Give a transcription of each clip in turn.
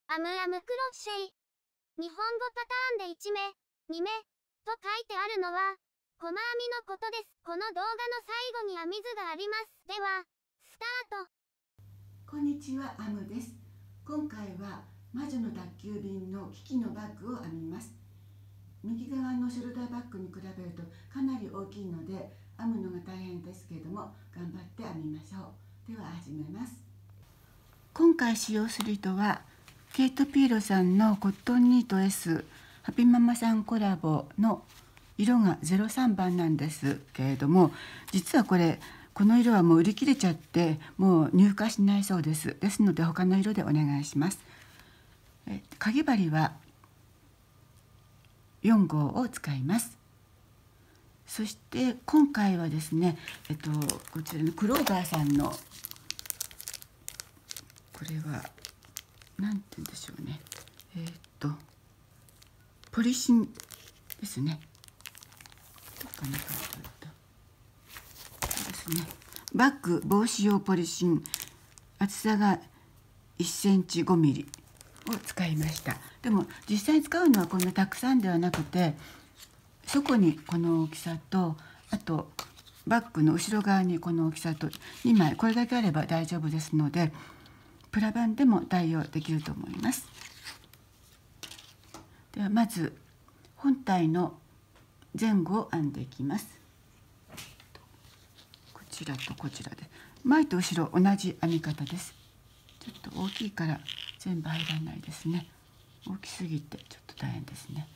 アムアムクロッシェイ。日本語パターンで1目、2目と書いてあるのは、細編みのことです。この動画の最後に編み図があります。では、スタート。 こんにちは、アムです。今回は魔女の宅急便のキキのバッグを編みます。右側のショルダーバッグに比べるとかなり大きいので、編むのが大変ですけれども、頑張って編みましょう。では始めます。今回使用する糸はケイト・ピーロさんのコットンニート S ハピママさんコラボの色が03番なんですけれども、実はこの色はもう売り切れちゃってもう入荷しないそうです。ですので他の色でお願いします。かぎ針は4号を使います。そして今回はですね、こちらのクローバーさんのこれはなんて言うんでしょうね、ポリシンですね。どっかに書いてあった。そうですね。バッグ防止用ポリシン、厚さが1センチ5ミリを使いました。でも実際に使うのはこんなたくさんではなくて、そこにこの大きさと、あとバッグの後ろ側にこの大きさと2枚、これだけあれば大丈夫ですので、プラバンでも代用できると思います。ではまず本体の前後を編んでいきます。こちらとこちらで前と後ろ同じ編み方です。ちょっと大きいから全部入らないですね。大きすぎてちょっと大変ですね。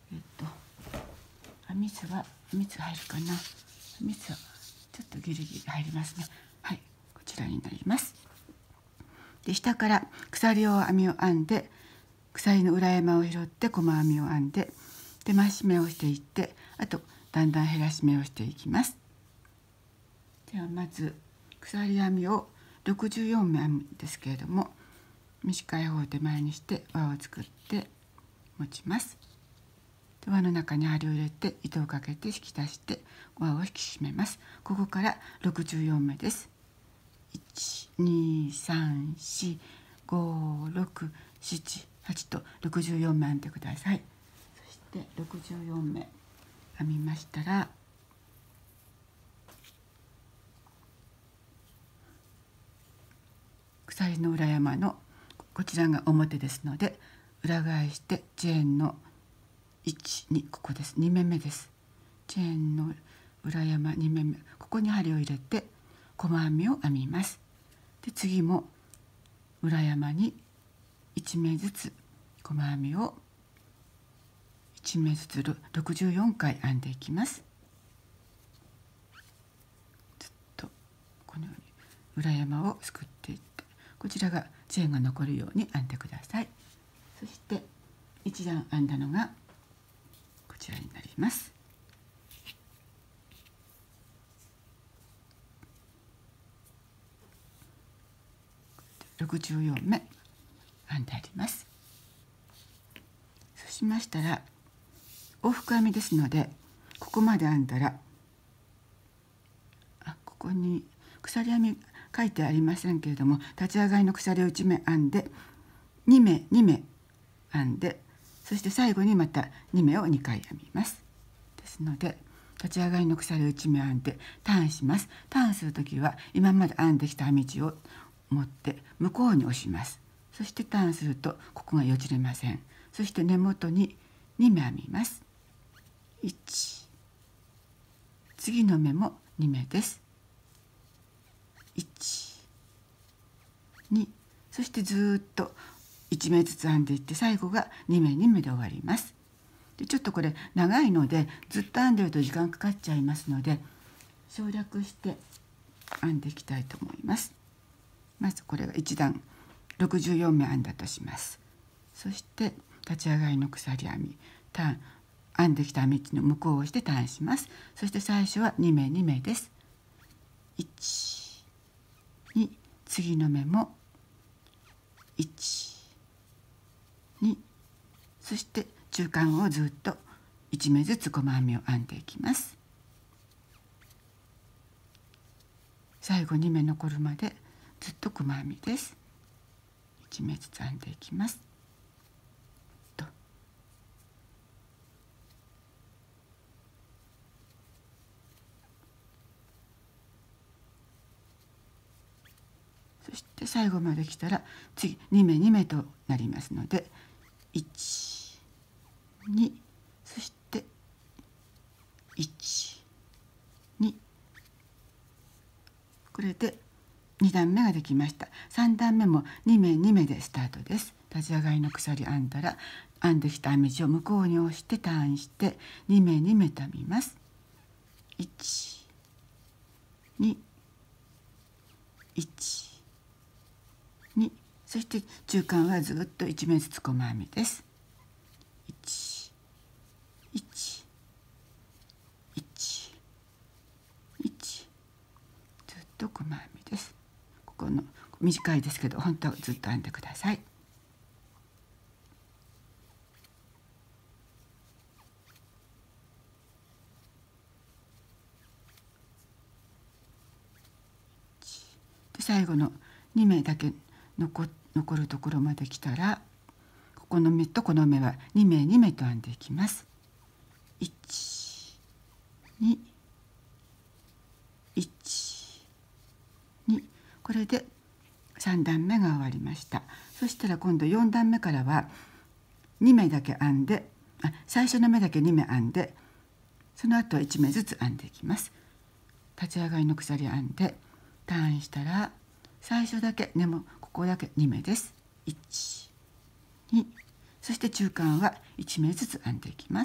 編み図入るかな。編み図はちょっとギリギリ入りますね。はい、こちらになります。で下から鎖編みを編んで、鎖の裏山を拾って細編みを編んで手増し目をしていって、あとだんだん減らし目をしていきます。ではまず鎖編みを64目編むんですけれども、短い方を手前にして輪を作って持ちます。で輪の中に針を入れて糸をかけて引き出して輪を引き締めます。ここから64目です。123456788と64目編んでください。そして64目編みましたら、鎖の裏山のこちらが表ですので、裏返してチェーンの12、ここです、2目めです。チェーンの裏山2目め、ここに針を入れて細編みを編みます。で次も裏山に1目ずつ細編みを1目ずつ64回編んでいきます。ずっとこのように裏山をすくっていって、こちらがチェーンが残るように編んでください。そして一段編んだのがこちらになります。64目編んであります。そうしましたら往復編みですので、ここまで編んだら、ここに鎖編み書いてありませんけれども、立ち上がりの鎖を1目編んで2目編んで、そして最後にまた2目を2回編みます。ですので立ち上がりの鎖を1目編んでターンします。ターンする時は今まで編んできた編み地を持って向こうに押します。そしてターンするとここがよじれません。そして根元に2目編みます。1、次の目も2目です。1、2、そしてずっと1目ずつ編んでいって、最後が2目で終わります。でちょっとこれ長いのでずっと編んでると時間かかっちゃいますので、省略して編んでいきたいと思います。まずこれが1段64目編んだとします。そして立ち上がりの鎖編み、ターン、編んできた編み地の向こうを押してターンします。そして最初は2目です。1、2、次の目も1、2、そして中間をずっと1目ずつ細編みを編んでいきます。最後2目残るまでずっと細編みです。1目ずつ編んでいきます。 そして最後まで来たら次2目2目となりますので1、2、そして1、2、これで2段目ができました。3段目も2目2目でスタートです。立ち上がりの鎖編んだら編んできた編み地を向こうに押してターンして2目2目と編みます。1、2、1、2、そして中間はずっと1目ずつ細編みです。1、1、1、1、ずっと細編みです。ここの短いですけど本当はずっと編んでください。最後の2目だけ残るところまで来たらここの目とこの目は2目2目と編んでいきます。1、2、1、2、これで3段目が終わりました。そしたら今度4段目からは2目だけ編んで最初の目だけ2目編んでその後は1目ずつ編んでいきます。立ち上がりの鎖編んでターンしたら最初だけここだけ2目です。1、2、そして中間は1目ずつ編んでいきます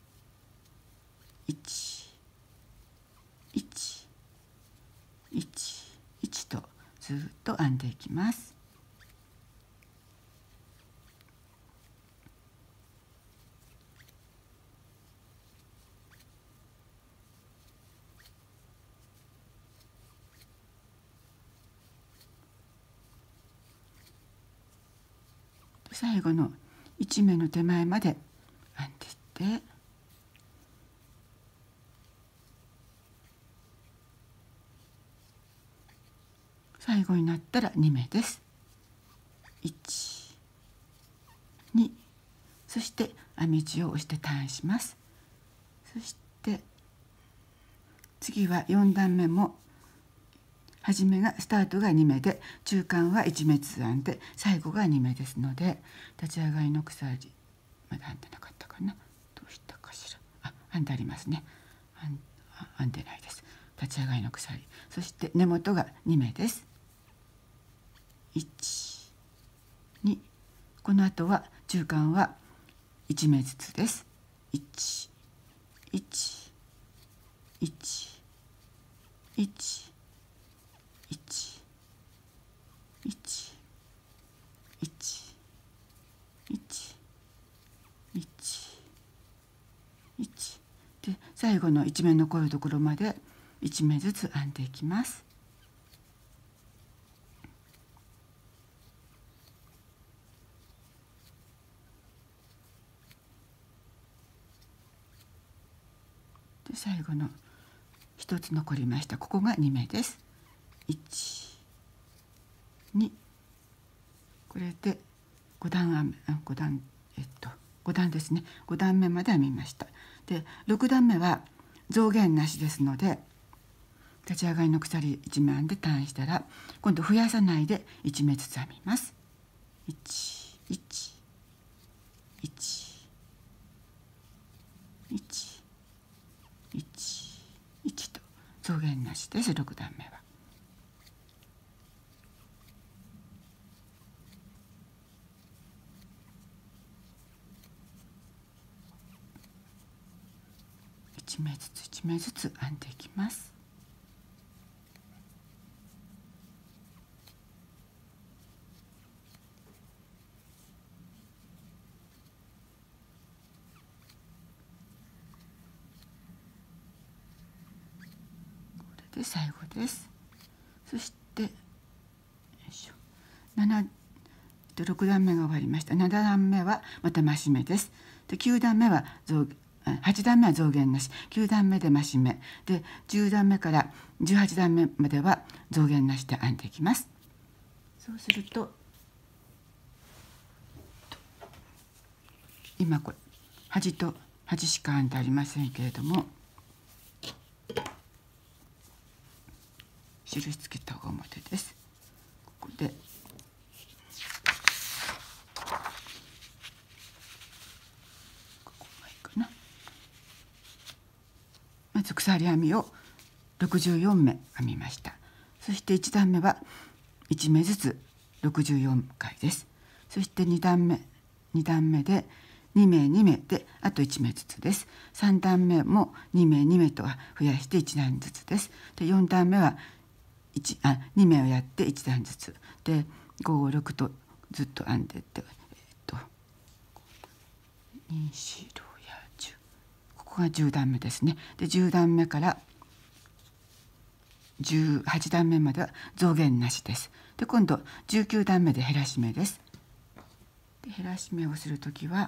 。1、1、1、1とずっと編んでいきます。最後の1目の手前まで編んでいって最後になったら2目です。1、2、そして編み地を押してターンします。そして次は4段目も初めがスタートが2目で中間は1目ずつ編んで最後が2目ですので立ち上がりの鎖まだ編んでなかったかな、どうしたかしら、編んでありますね。編んでないです。立ち上がりの鎖、そして根元が2目です。1、2、この後は中間は1目ずつです。1、1、1、1、1、1、1、1、1で最後の1目残るところまで1目ずつ編んでいきます。で最後の1つ残りました。ここが2目です。1、2、これで5段5段ですね。5段目まで編みました。で6段目は増減なしですので立ち上がりの鎖1目編んでターンしたら今度増やさないで1目ずつ編みます。1、1、1、1、1、1と増減なしです。6段目は。1目ずつ1目ずつ編んでいきます。これで最後です。そして6段目が終わりました。7段目はまた増し目です。で9段目は8段目は増減なし、9段目で増し目で10段目から18段目までは増減なしで編んでいきます。そうすると今これ端と端しか編んでありませんけれども印つけた方が表です。ここ鎖編みを64目編みました。そして1段目は1目ずつ64回です。そして2段目で2目2目であと1目ずつです。3段目も2目2目と増やして1段ずつです。で4段目は2目をやって1段ずつで5、6とずっと編んでって2、4、6や10、ここが10段目ですね。で10段目から18段目までは増減なしです。で今度19段目で減らし目です。で減らし目をするときは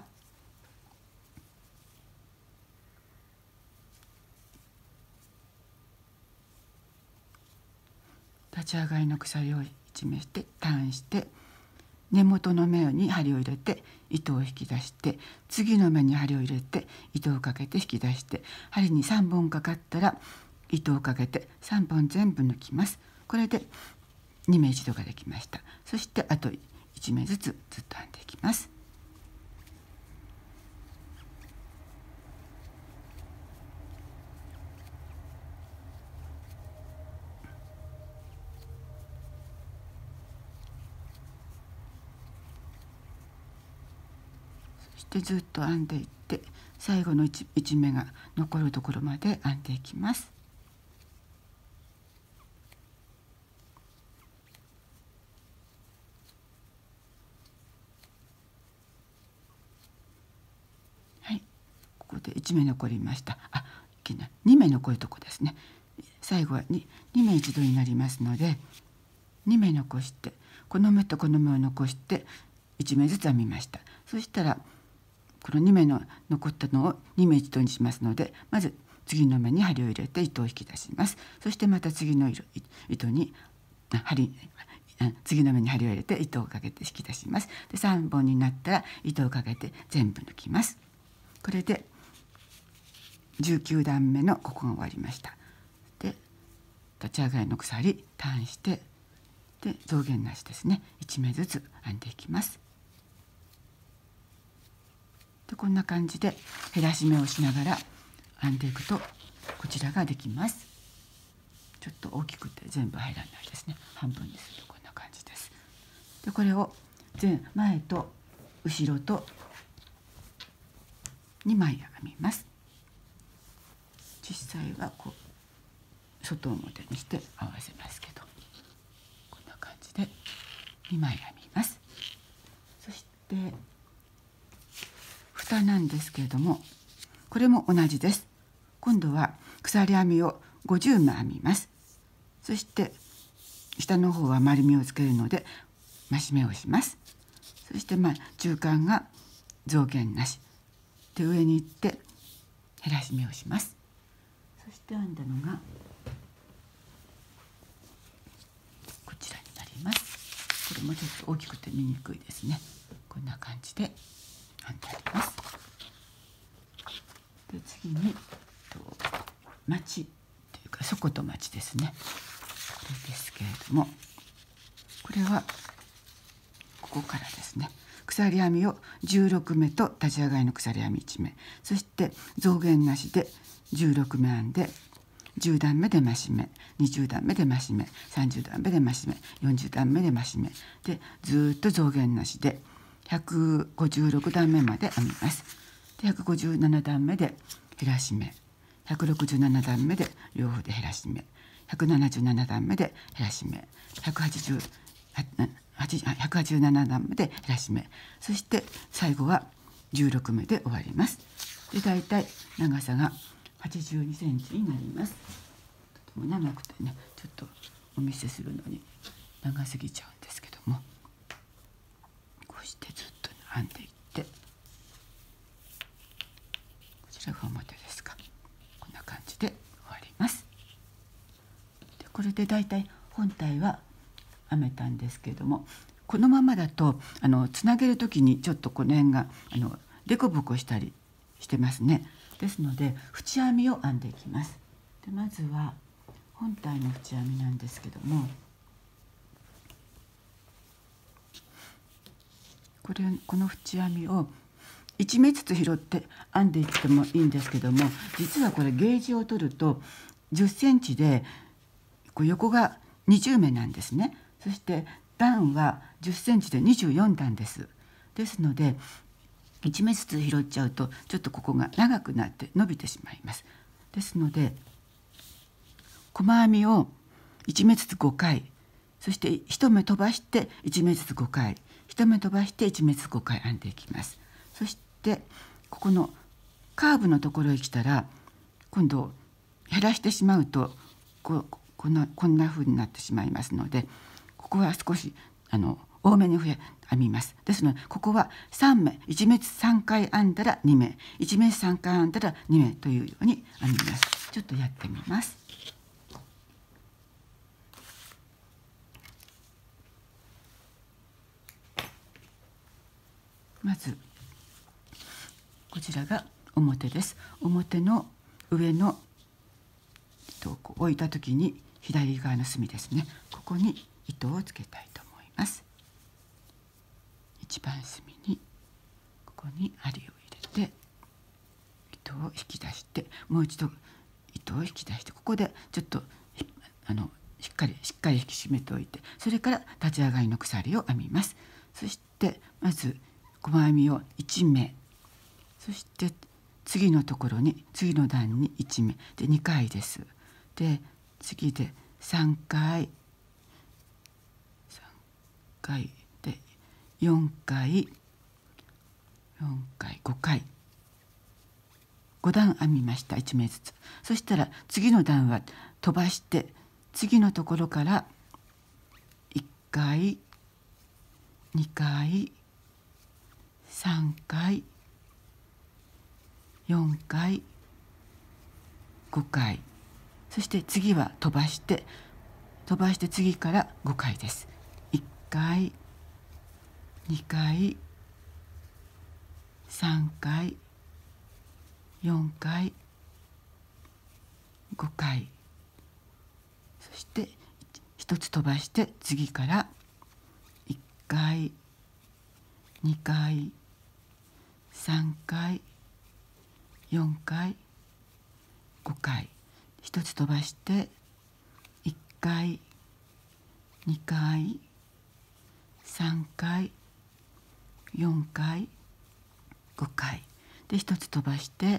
立ち上がりの鎖を1目してターンして根元の目に針を入れて糸を引き出して次の目に針を入れて糸をかけて引き出して針に3本かかったら糸をかけて3本全部抜きます。これで2目一度ができました。そしてあと1目ずつずっと編んでいきます。そしてずっと編んでいって最後の 1目が残るところまで編んでいきます。ここで1目残りました。2目残るとこですね。最後は 2目一度になりますので2目残してこの目とこの目を残して1目ずつ編みました。そしたらこの2目の残ったのを2目一度にしますのでまず次の目に針を入れて糸を引き出します。そしてまた次の糸に次の目に針を入れて糸をかけて引き出します。で3本になったら糸をかけて全部抜きます。これで19段目のここが終わりました。で立ち上がりの鎖ターンしてで増減なしですね。1目ずつ編んでいきます。でこんな感じで減らし目をしながら編んでいくとこちらができます。ちょっと大きくて全部入らないですね。半分にするとこんな感じです。でこれを前と後ろと2枚編みます。実際はこう外表にして合わせますけどこんな感じで2枚編みます。そして蓋なんですけれどもこれも同じです。今度は鎖編みを50目編みます。そして下の方は丸みをつけるので増し目をします。そして中間が増減なしで上に行って減らし目をします。そして編んだのがこちらになります。これもちょっと大きくて見にくいですね。こんな感じで編んであります。で次に町というか底と町ですね。これですけれどもこれはここからですね。鎖編みを16目と立ち上がりの鎖編み1目そして増減なしで16目編んで10段目で増し目20段目で増し目30段目で増し目40段目で増し目でずっと増減なしで156段目まで編みます。で157段目で減らし目167段目で両方で減らし目177段目で減らし目187段目で減らし目そして最後は16目で終わります。でだいたい長さが82センチになります。とても長くてねちょっとお見せするのに長すぎちゃうんですけどもこうしてずっと編んでいってこちらが表ですか。こんな感じで終わります。でこれでだいたい本体は編めたんですけれどもこのままだとつなげる時にちょっとこの辺がデコボコしたりしてますね。ですので縁編みを編んでいきます。でまずは本体の縁編みなんですけどもこの縁編みを 1目ずつ拾って編んでいってもいいんですけども、実はこれゲージを取ると10センチで横が20目なんですね。そして段は10センチで24段です。ですので1目ずつ拾っちゃうとちょっとここが長くなって伸びてしまいます。ですので細編みを1目ずつ5回、そして1目飛ばして1目ずつ5回、1目飛ばして1目ずつ5回編んでいきます。そしてここのカーブのところへ来たら今度減らしてしまうとこんな風になってしまいますので、ここは少し多めに編みます。ですのでここは3目、1目ずつ3回編んだら2目、1目ずつ3回編んだら2目というように編みます。ちょっとやってみます。まずこちらが表です。表の上の糸を置いた時に左側の隅ですね、ここに糸をつけたいと思います。一番隅にここに針を入れて糸を引き出して、もう一度糸を引き出して、ここでちょっとしっかり引き締めておいて、それから立ち上がりの鎖を編みます。そしてまず細編みを1目、そして次のところに次の段に1目で2回です。で次で3回で4回5回5段編みました。1目ずつ。そしたら次の段は飛ばして次のところから1回2回3回4回5回、そして次は飛ばして次から5回です。1回2回3回4回5回、そして1つ飛ばして次から1回2回3回4回5回、1つ飛ばして1回2回3回4回5回で、1つ飛ばして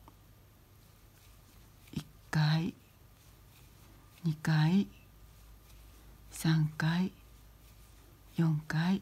1回2回3回4回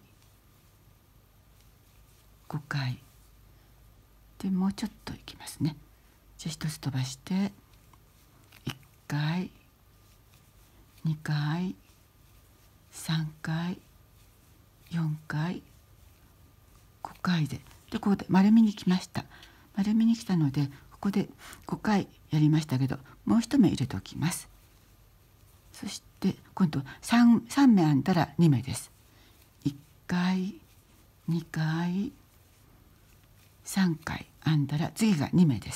5回で、もうちょっといきますね。じゃあ1つ飛ばして1回2回3回4回5回でここで丸みに来ました。丸みに来たのでここで5回やりましたけど、もう1目入れておきます。そして今度 3目編んだら2目です。1回2回3回編んだら次が2目です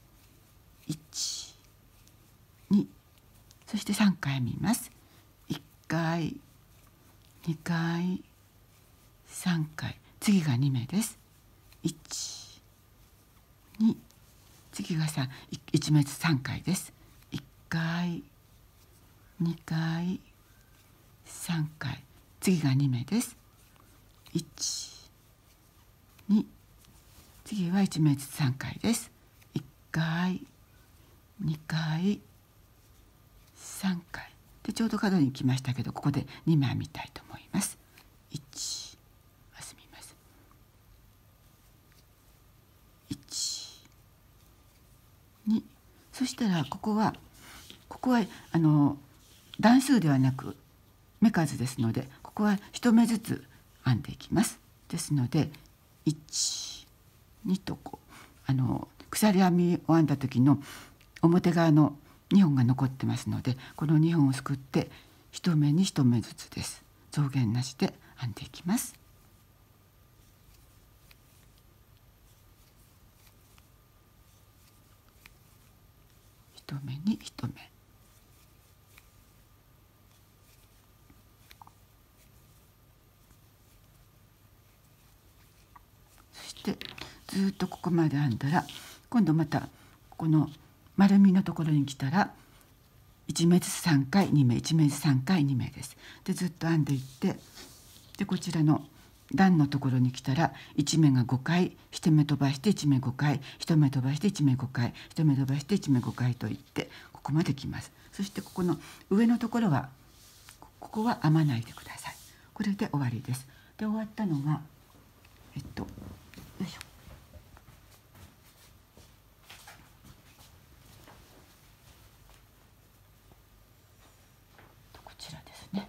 。1、2、そして3回編みます。1回2回3回、次が2目です。1、2、次が1目ずつ3回です。1回2回3回、次が2目です。1、2、次は1目ずつ3回です。1回2回3回でちょうど角に来ましたけど、ここで2目編みたいと思います。1、結びます。1、2、そしたらここは段数ではなく目数ですので、ここは1目ずつ編んでいきます。ですので1、2と鎖編みを編んだ時の表側の2本が残ってますので、この2本をすくって1目に1目ずつです。増減なしで編んでいきます。1目に1目、そしてずっとここまで編んだら、今度またこの丸みのところに来たら1目ずつ3回2目、1目ずつ3回2目です。でずっと編んでいって、でこちらの段のところに来たら1目が5回1目飛ばして1目5回1目飛ばして1目5回1目飛ばして1目5回といってここまで来ます。そしてここの上のところはここは編まないでください。これで終わりです。で終わったのがよいしょ、こちらですね。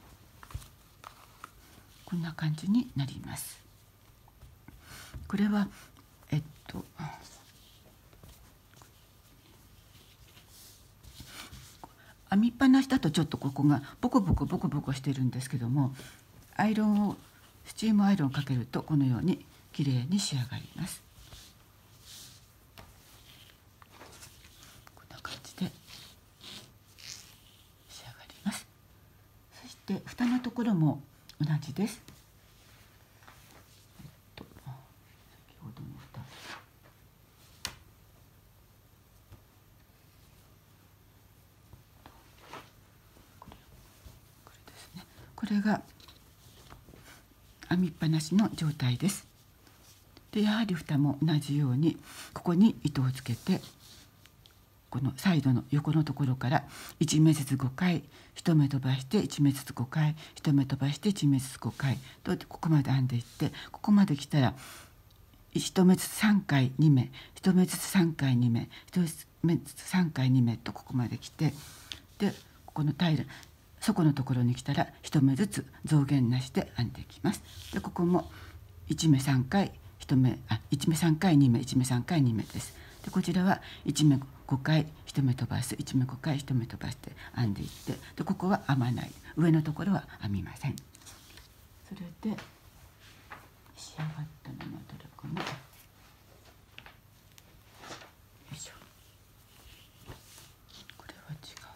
こんな感じになります。これは編みっぱなしだとちょっとここがボコボコしてるんですけども、アイロンをスチームアイロンをかけるとこのようにきれいに仕上がります。こんな感じで仕上がります。そして蓋のところも同じです。先ほどの蓋、これですね。これが編みっぱなしの状態です。でやはり蓋も同じようにここに糸をつけて、このサイドの横のところから1目ずつ5回1目飛ばして1目ずつ5回1目飛ばして1目ずつ5回とここまで編んでいって、ここまで来たら1目ずつ3回2目1目ずつ3回2目1目ずつ3回2目とここまで来て、でここの平ら底のところに来たら1目ずつ増減なしで編んでいきます。でここも1目3回1目1目3回2目1目3回2目です。でこちらは1目5回1目飛ばす1目5回1目飛ばして編んでいって、でここは編まない、上のところは編みません。それで仕上がったのはどれかな、よいしょ、これは違う、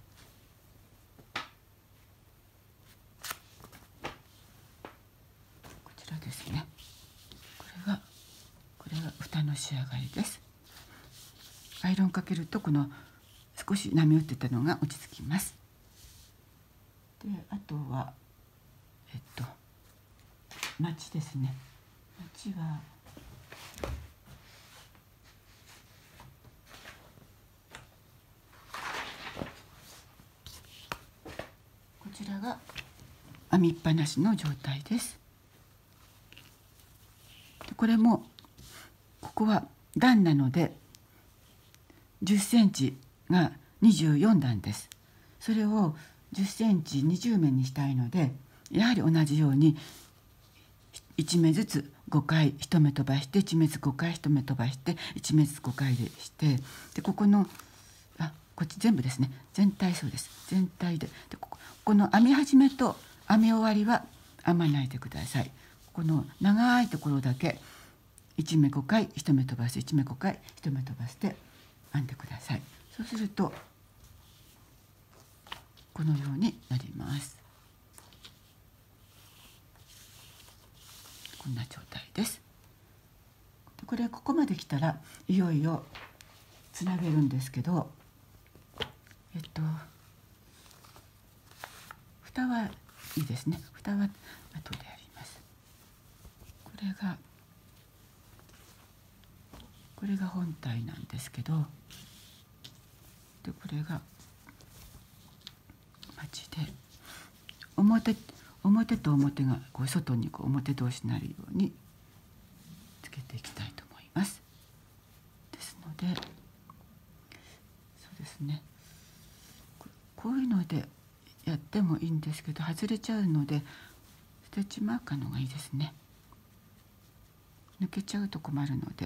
こちらですね。これが蓋の仕上がりです。アイロンかけるとこの少し波打ってたのが落ち着きます。であとはマチですね。マチはこちらが編みっぱなしの状態です。でこれもここは段なので10センチが24段です。それを10センチ20目にしたいので、やはり同じように1目ずつ5回1目飛ばして1目ずつ5回1目飛ばして1目ずつ5回でして、でここのこっち全部ですね、全体そうです、全体でこの編み始めと編み終わりは編まないでください。この長いところだけ1目5回1目飛ばす1目5回1目飛ばして編んでください。そうするとこのようになります。こんな状態です。これここまで来たらいよいよつなげるんですけど、蓋はいいですね。蓋は後でやります。これが本体なんですけど、でこれがマチで表と表がこう外にこう表同士になるようにつけていきたいと思います。ですのでそうですね、こういうのでやってもいいんですけど外れちゃうのでステッチマーカーの方がいいですね。抜けちゃうと困るので。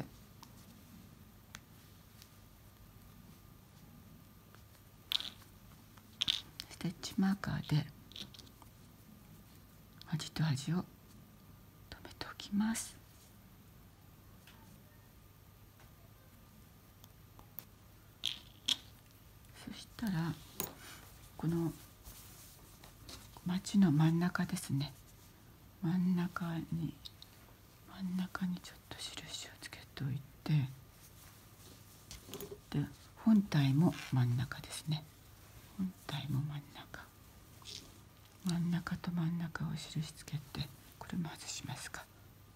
ステッチマーカーで端と端を留めておきます。そしたらこのマチの真ん中ですね、真ん中真ん中にちょっと印をつけておいて、で本体も真ん中ですね。本体も真ん中と真ん中を印つけて、これも外しますか。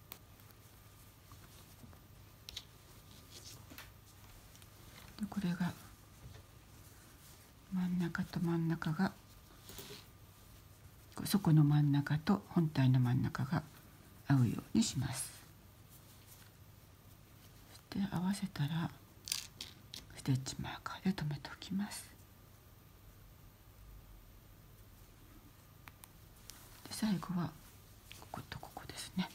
でこれが真ん中と真ん中が、そこの真ん中と本体の真ん中が合うようにします。そして合わせたらステッチマーカーで留めておきます。で最後はこことここですね。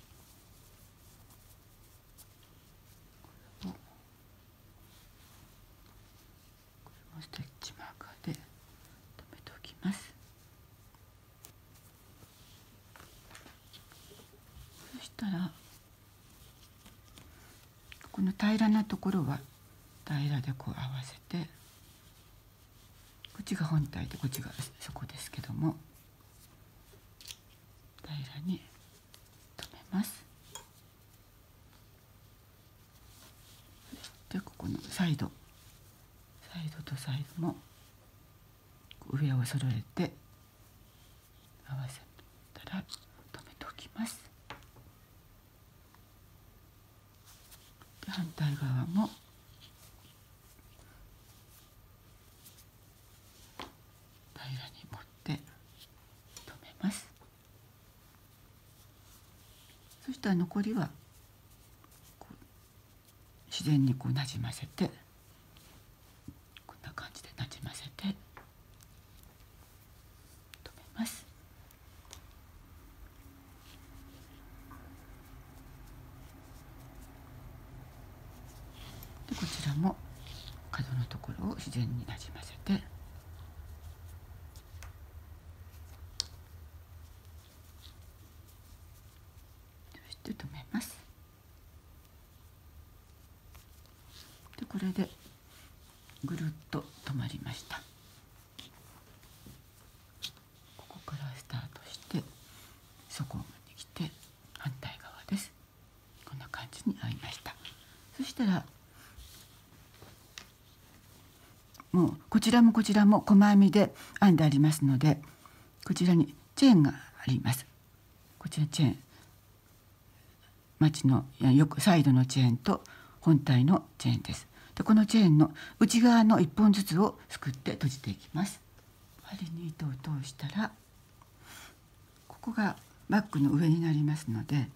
これもステッチマーカーで留めておきます。そしたらこの平らなところは平らでこう合わせて、こっちが本体でこっちが底ですけども、平らに留めます。でここのサイドとサイドも上を揃えて合わせたら留めておきます。で反対側も平らに持って留めます。そしたら残りはこう自然にこうなじませて、こんな感じでなじませて留めます。でこちらも角のところを自然になじませて、そして留めます。でこれでぐるっと留まりました。ここからスタートして底まで来て反対側です。こんな感じに合いました。そしたらもうこちらもこちらも細編みで編んでありますので、こちらにチェーンがあります。こちらチェーン、サイドのチェーンと本体のチェーンです。でこのチェーンの内側の1本ずつをすくって閉じていきます。針に糸を通したら、ここがバッグの上になりますので、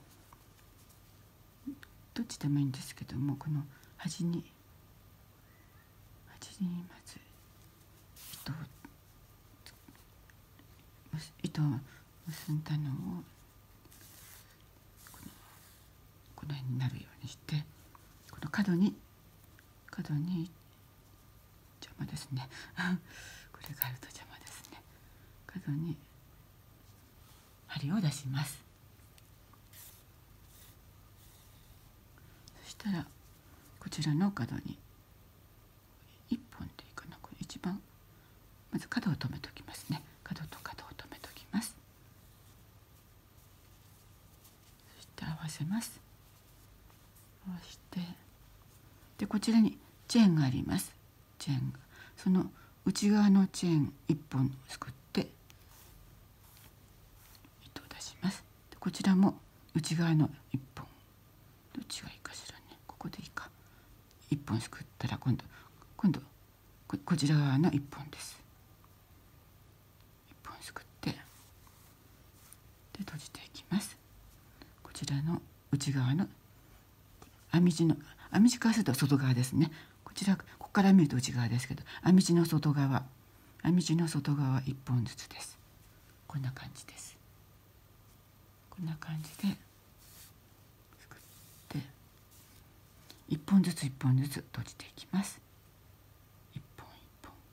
どっちでもいいんですけども、この端にまず糸を結んだのをこの辺になるようにして、この角に邪魔ですねこれがあると邪魔ですね。角に針を出します。そしたらこちらの角に1本でいいかな、これ一番まず角を留めておきますね。角と角を留めておきます。そして合わせます。合わせて、でこちらにチェーンがあります。チェーンがその内側のチェーン1本すくって糸を出します。でこちらも内側の1本、どっちがいいかしらね。ここでいいか。1本すくったら今度こちら側の1本です。1本すくってで閉じていきます。こちらの内側の編み地からすると外側ですね。ここから見ると内側ですけど、編み地の外側1本ずつです。こんな感じです。こんな感じですくって1本ずつ1本ずつ閉じていきます。1本1本。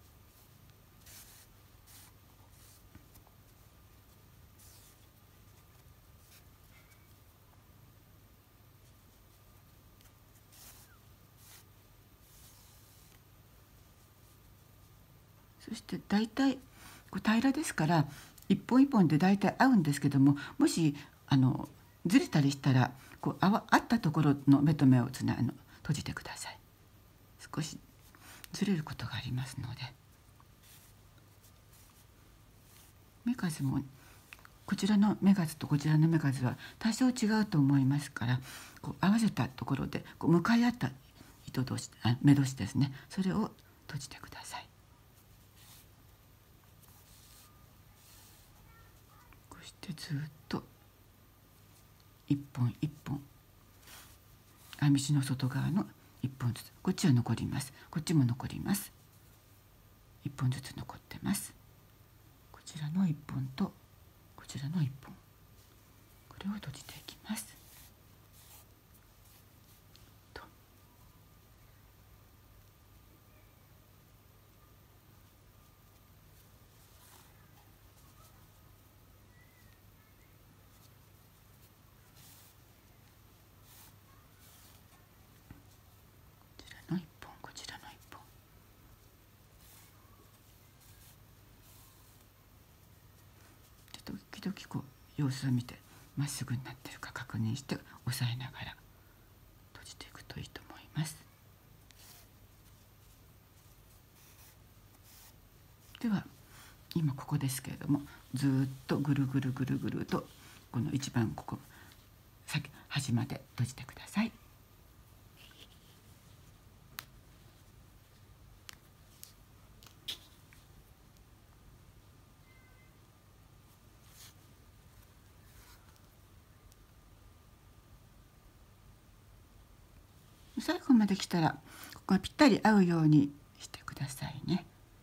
そしてだいたい平らですから1本1本でだいたい合うんですけども、もしずれたりしたら合ったところの目と目を閉じてください。少しずれることがありますので、目数もこちらの目数とこちらの目数は多少違うと思いますから、合わせたところで向かい合った目同士ですね、それを閉じてください。こうしてずっと一本一本編み地の外側の一本ずつ、こっちは残ります、こっちも残ります。一本ずつ残ってます。こちらの一本とこちらの一本、これを閉じていきます。こちらの一本で、時々様子を見てまっすぐになっているか確認して押さえながら閉じていくといいと思います。では今ここですけれども、ずっとぐるぐるぐるぐるとこの一番端まで閉じてください。最後まで来たらここがぴったり合うようにしてくださいね。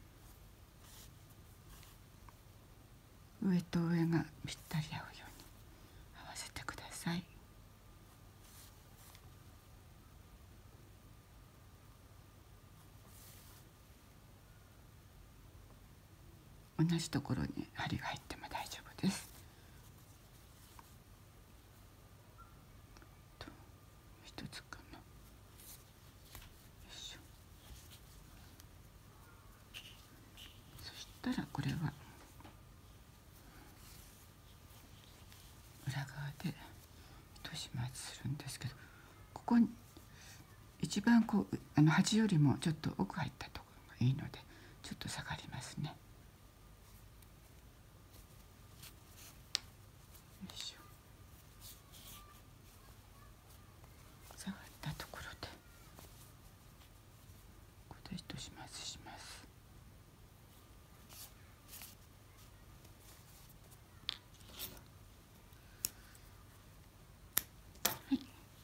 上と上がぴったり合うように合わせてください。同じところに針が入っても大丈夫です。一つかな。よいしょ。そしたらこれは裏側で糸始末するんですけど、ここに一番端よりもちょっと奥入ったところがいいのでちょっと下がりますね。下がったところでここで糸始末します。はい、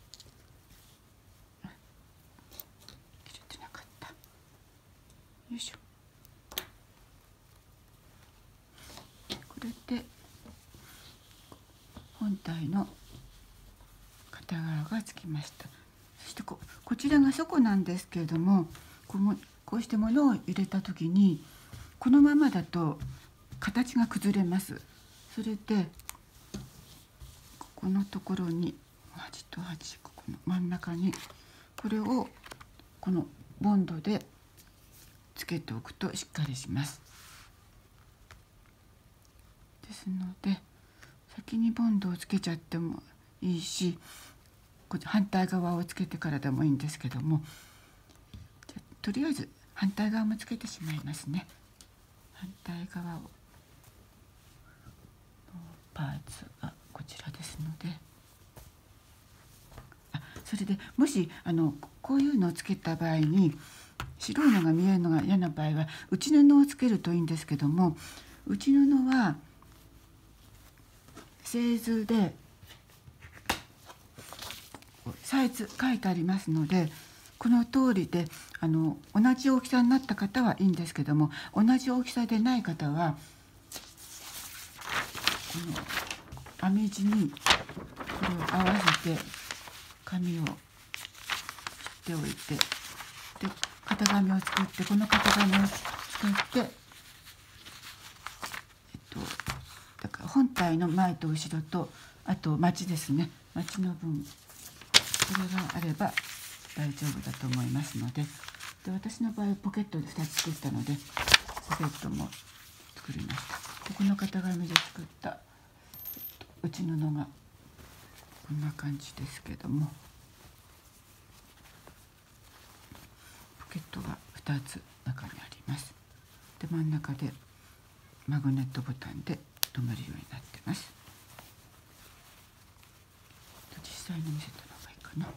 切れてなかった。よいしょ。これで本体の片側がつきました。そしてこちらが底なんですけれども、こうして物を入れた時にこのままだと形が崩れます。それでここのところに端と端、ここの真ん中にこれをこのボンドでつけておくとしっかりします。ですので先にボンドをつけちゃってもいいし、反対側をつけてからでもいいんですけども、とりあえず反対側もつけてしまいますね。反対側をパーツがこちらですので、それでもしこういうのをつけた場合に白いのが見えるのが嫌な場合は内布をつけるといいんですけども、内布は製図でサイズ書いてありますので、この通りで同じ大きさになった方はいいんですけども、同じ大きさでない方はこの編み地にこれを合わせて紙を切っておいて、で型紙を作って、この型紙を使ってだから本体の前と後ろと、あと町ですね、町の分これがあれば大丈夫だと思いますので、私の場合ポケットで2つ作ったのでポケットも作りました。でこの型紙で作った内布がこんな感じですけども、ポケットが2つ中にあります。で真ん中でマグネットボタンで留めるようになってます。実際に見せた方がいいかな。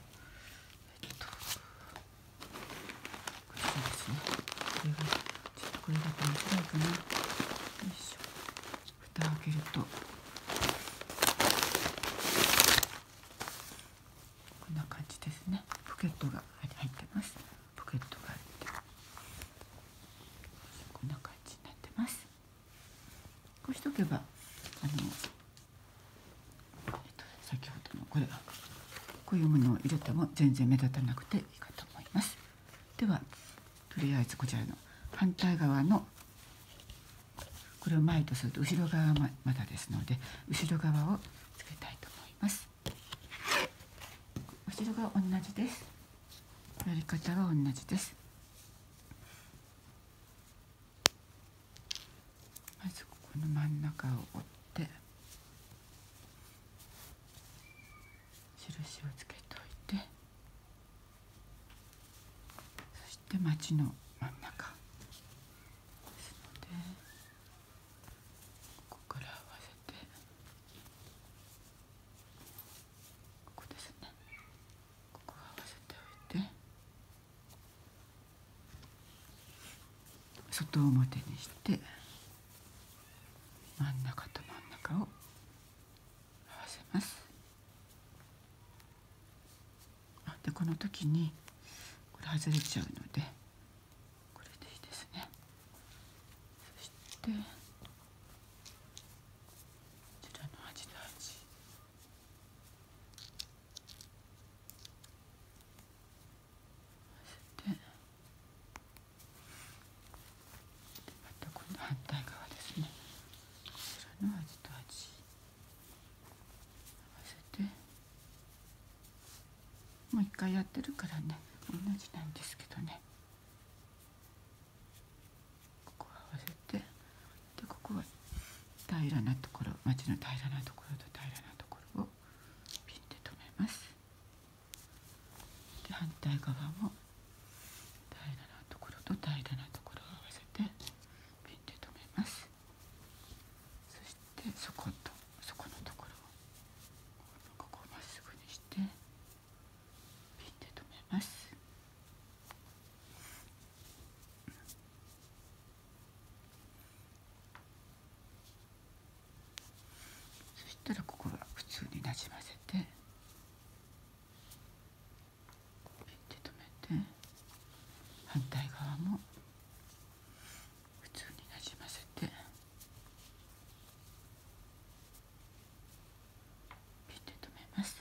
こちらですね。これがちょっと見づらいかな。よいしょ。蓋を開けるとこんな感じですね。ポケットが入ってます。ポケットがあってこんな感じになってます。こうしとけば先ほどのこういうものを入れても全然目立たなくていいかと思います。ではとりあえずこちらの反対側のこれを前とすると後ろ側はまだですので後ろ側をつけたいと思います。後ろが同じです。やり方は同じです。まずここの真ん中を折って印をつけておいて、そしてまちの真ん中ですのでここから合わせてここですね。ここを合わせておいて外表にして真ん中と真ん中を合わせます。でこの時にこれ外れちゃうのでこれでいいですね。そしてこちらの端と端合わせて、また今度反対側ですね。こちらの端と端合わせて、もう一回やってるからね同じなんですけどね。ここを合わせて、でここは平らなところ、まちの平らなところと平らなところをピンで留めます。で反対側も平らなところと平らなところを合わせてピンで留めます。そして底のところをここをまっすぐにしてピンで留めます。そしたらここは普通になじませてピンで留めて、反対側も普通になじませてピンで留めます。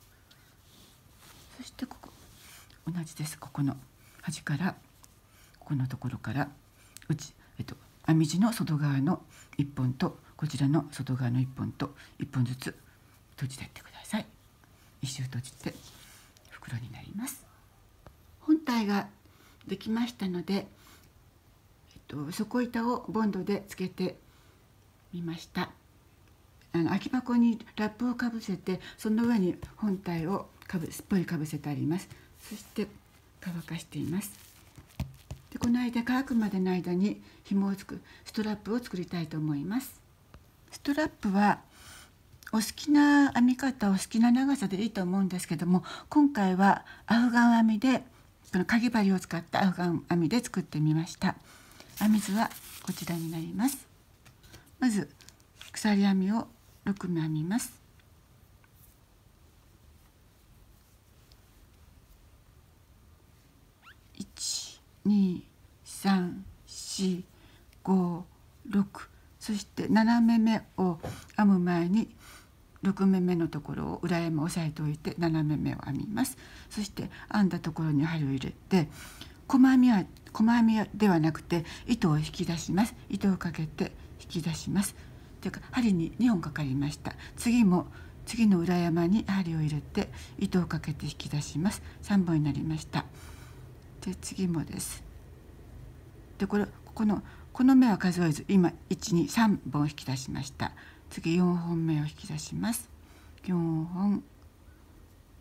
そしてここ同じです。ここの端からここのところから編み地の外側の1本とこちらの外側の1本と1本ずつ閉じていってください。一周閉じて袋になります。本体ができましたので、底板をボンドでつけてみました。空き箱にラップをかぶせてその上に本体をすっぽりかぶせてあります。そして乾かしています。でこの間乾くまでの間にストラップを作りたいと思います。ストラップはお好きな編み方、お好きな長さでいいと思うんですけども、今回はアフガン編みでこのかぎ針を使ったアフガン編みで作ってみました。編み図はこちらになります。まず鎖編みを6目編みます。1、2、3、4、5、6、そして7目目を編む前に6目目のところを裏山を押さえておいて7目目を編みます。そして編んだところに針を入れて細編みではなくて糸を引き出します。糸をかけて引き出します。というか針に2本かかりました。次の裏山に針を入れて糸をかけて引き出します。3本になりました。で次もです。でこの目は数えず今123本引き出しました。次4本目を引き出します。4本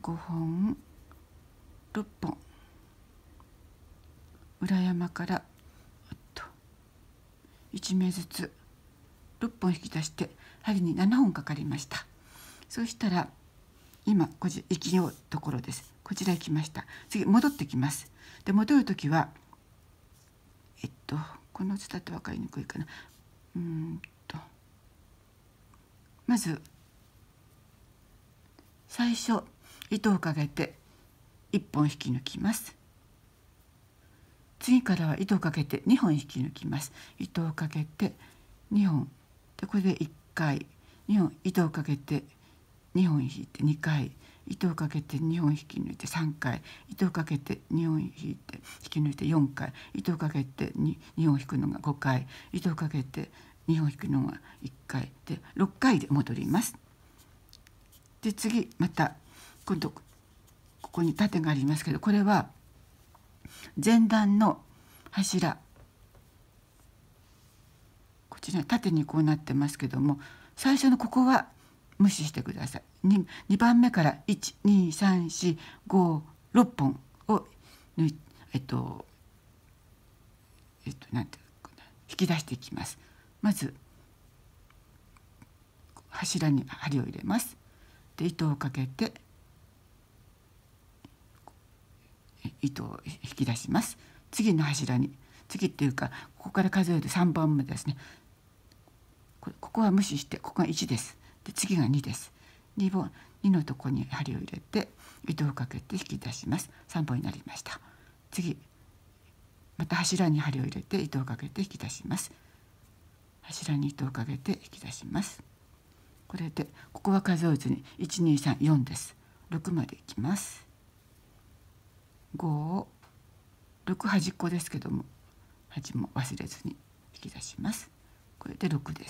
5本6本裏山から1目ずつ6本引き出して針に7本かかりました。そうしたら今こちら行きのところです。こちら行きました。次戻ってきます。で戻る時はこの図だと分かりにくいかな。まず最初糸をかけて1本引き抜きます。次からは糸をかけて2本引き抜きます。糸をかけて2本でこれで1回2本糸をかけて2本引いて2回糸をかけて2本引き抜いて3回糸をかけて2本引いて引き抜いて4回糸をかけて 2本引くのが5回糸をかけて2本引くのが1回で6回で戻ります。で次また今度ここに縦がありますけど、これは前段の柱、こちら縦にこうなってますけども、最初のここは無視してください。2番目から12345 6本をなんていうかな、引き出していきます。まず柱に針を入れます。で糸をかけて糸を引き出します。次の柱に次っていうかここから数える3番目ですね。ここは無視してここが1です。で次が2です。2のところに針を入れて糸をかけて引き出します。3本になりました。次また柱に針を入れて糸をかけて引き出します。柱に糸をかけて引き出します。これでここは数えずに1234です。6までいきます。5、6端っこですけども端も忘れずに引き出します。これで6です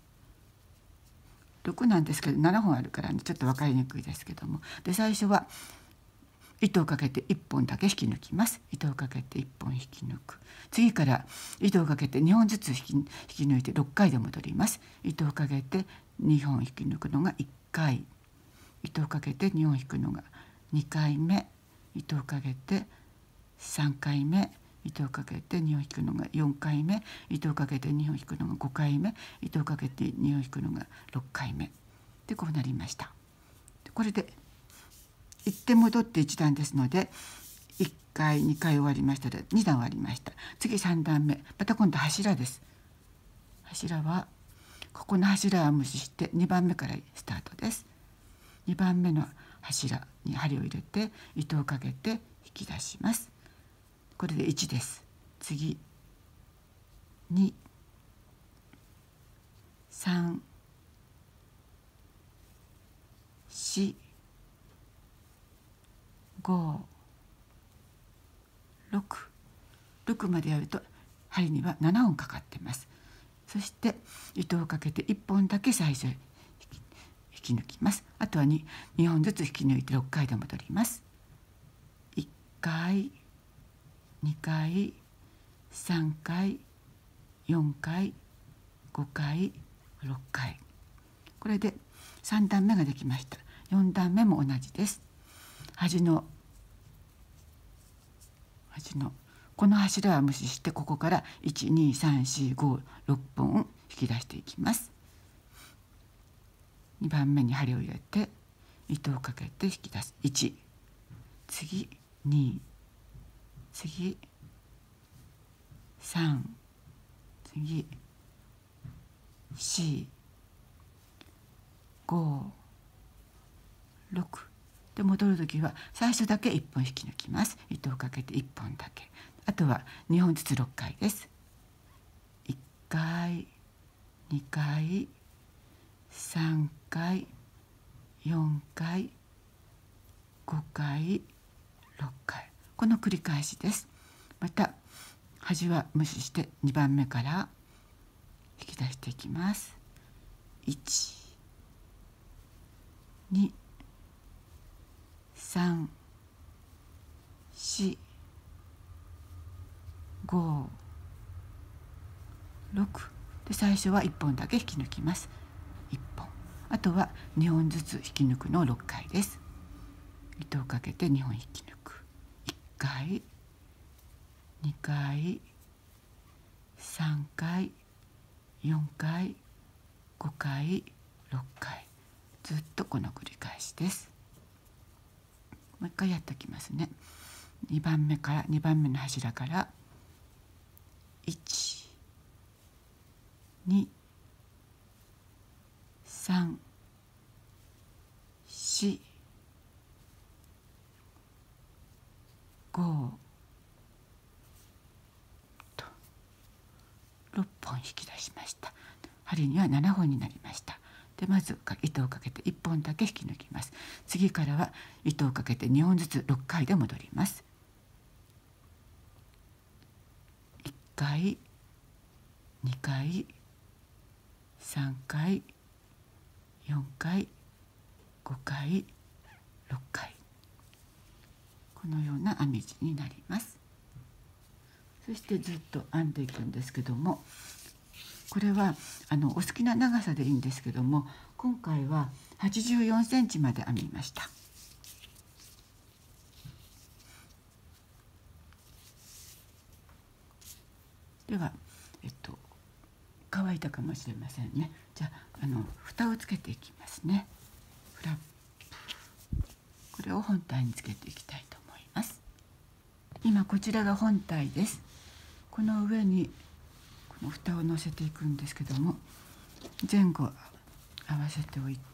。6なんですけど7本あるから、ね、ちょっと分かりにくいですけども、で最初は糸をかけて1本だけ引き抜きます。糸をかけて1本引き抜く。次から糸をかけて2本ずつ引き抜いて6回で戻ります。糸をかけて2本引き抜くのが1回、糸をかけて2本引くのが2回目、糸をかけて3回目、糸をかけて2本引くのが4回目、糸をかけて2本引くのが5回目、糸をかけて2本引くのが6回目でこうなりました。これで1点戻って1段ですので1回2回終わりましたので2段終わりました。次3段目また今度柱です。柱はここの柱は無視して2番目からスタートです。2番目の柱に針を入れて糸をかけて引き出します。これで1です。次2、3、4、5、6、6までやると針には7本かかってます。そして糸をかけて1本だけ最初引き抜きます。あとは 2本ずつ引き抜いて6回で戻ります。1回2回3回4回5回6回、これで3段目ができました。4段目も同じです。端のこの柱は無視してここから12345 6本引き出していきます。2番目に針を入れて糸をかけて引き出す。1、次2、次3、次4、5、6で戻る時は最初だけ1本引き抜きます。糸をかけて1本だけ、あとは2本ずつ6回です。1回2回3回4回5回6回、この繰り返しです。また端は無視して2番目から引き出していきます。1、2、3、4、5、6で最初は1本だけ引き抜きます。1本、あとは2本ずつ引き抜くのを6回です。 糸をかけて2本引き抜く。1回2回3回4回5回6回、ずっとこの繰り返しです。もう一回やっておきますね。2番目の柱から1、2、3、4、5と6本引き出しました。針には7本になりました。でまず糸をかけて1本だけ引き抜きます。次からは糸をかけて2本ずつ6回で戻ります。1回2回3回4回5回6回、このような編み地になります。そしてずっと編んでいくんですけども、これはお好きな長さでいいんですけども、今回は84センチまで編みました。では乾いたかもしれませんね。じゃあ蓋をつけていきますね。フラップ、これを本体につけていきたいと思います。今こちらが本体です。この上にこの蓋を乗せていくんですけども、前後合わせておいて、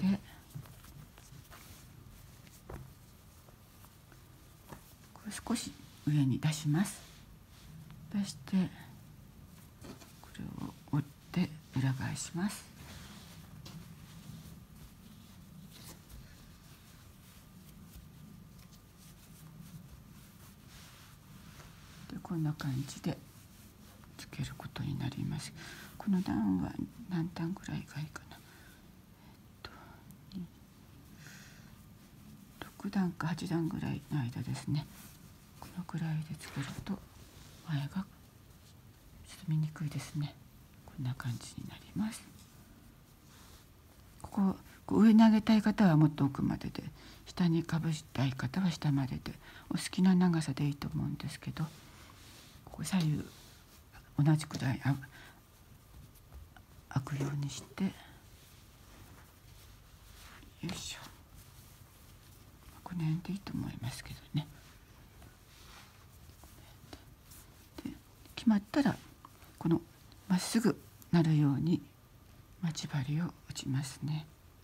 これ少し上に出します。出してこれを折って裏返します。でこんな感じでつけることになります。この段は何段ぐらいがいいかな。6段か8段ぐらいの間ですね。このくらいでつけると前がちょっと見にくいですね。こんな感じになります。ここ上に上げたい方はもっと奥までで、下にかぶしたい方は下までで、お好きな長さでいいと思うんですけど、ここ左右同じくらい開くようにして、よいしょ、この辺でいいと思いますけどね。で決まったらこのまっすぐなるように待ち針を打ちますね。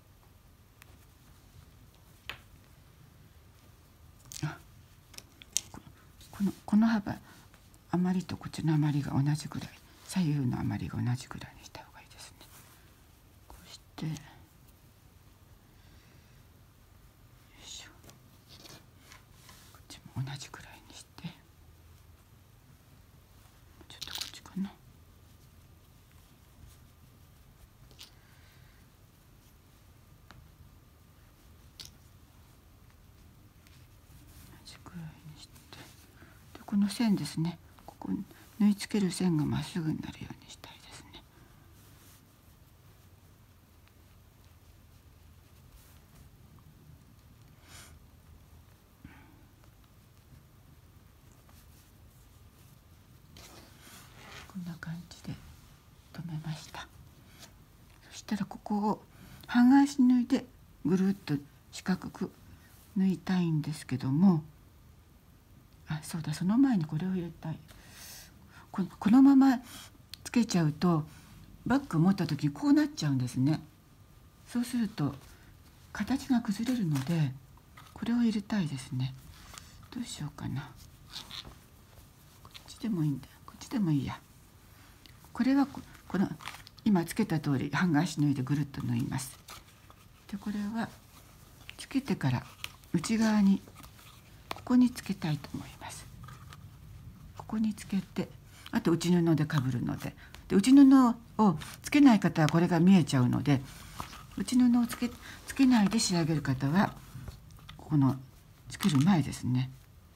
この幅余りとこっちの余りが同じぐらい、左右の余りが同じぐらいにした方がいいですね。こうしてよいしょ、こっちも同じぐらいにして、ちょっとこっちかな。同じぐらいにして、でこの線ですね、ここに縫い付ける線がまっすぐになるようにしたいですね。こんな感じで留めました。そしたらここを半返し縫いでぐるっと四角く縫いたいんですけども、そうだ、その前にこれを入れたい。このままつけちゃうとバッグを持った時にこうなっちゃうんですね。そうすると形が崩れるので、これを入れたいですね。どうしようかな。こっちでもいいんだ。こっちでもいいや。これはこの今つけた通り半返し縫いでぐるっと縫います。でこれはつけてから内側にここにつけたいと思います。ここにつけて、あと内布でかぶるので、内布をつけない方はこれが見えちゃうので、内布をつけないで仕上げる方はこのつける前ですね、